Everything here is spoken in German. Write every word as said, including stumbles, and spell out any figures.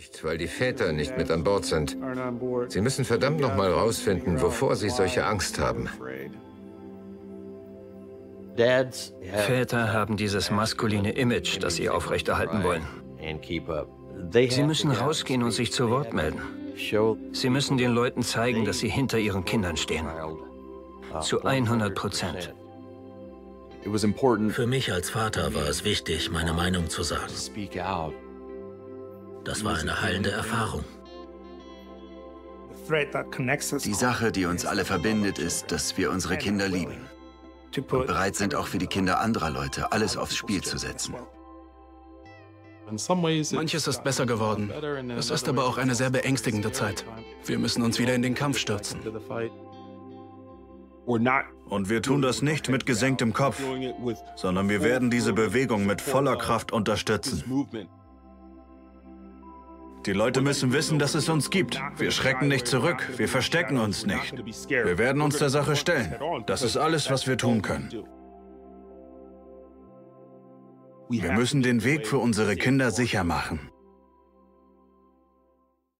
Nicht, weil die Väter nicht mit an Bord sind. Sie müssen verdammt noch mal rausfinden, wovor sie solche Angst haben. Väter haben dieses maskuline Image, das sie aufrechterhalten wollen. Sie müssen rausgehen und sich zu Wort melden. Sie müssen den Leuten zeigen, dass sie hinter ihren Kindern stehen. Zu hundert Prozent. Für mich als Vater war es wichtig, meine Meinung zu sagen. Das war eine heilende Erfahrung. Die Sache, die uns alle verbindet, ist, dass wir unsere Kinder lieben und bereit sind, auch für die Kinder anderer Leute alles aufs Spiel zu setzen. Manches ist besser geworden. Es ist aber auch eine sehr beängstigende Zeit. Wir müssen uns wieder in den Kampf stürzen. Und wir tun das nicht mit gesenktem Kopf, sondern wir werden diese Bewegung mit voller Kraft unterstützen. Die Leute müssen wissen, dass es uns gibt. Wir schrecken nicht zurück, wir verstecken uns nicht. Wir werden uns der Sache stellen. Das ist alles, was wir tun können. Wir müssen den Weg für unsere Kinder sicher machen.